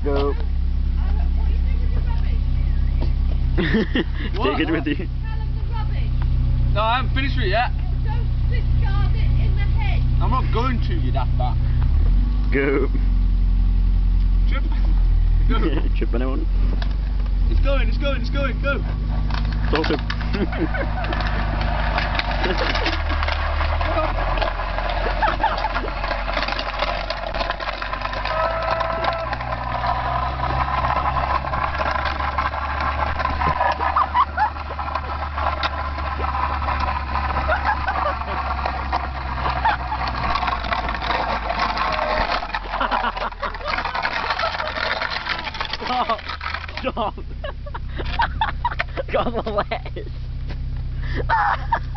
Go. What? Take it with you. Tell them the rubbish. No, I haven't finished with it yet. Don't discard it in the head. I'm not going to, you daft bat. Go. Trip. Go. Trip anyone? It's going, it's going, it's going, go. Sort of. Stop! Stop! Got my legs!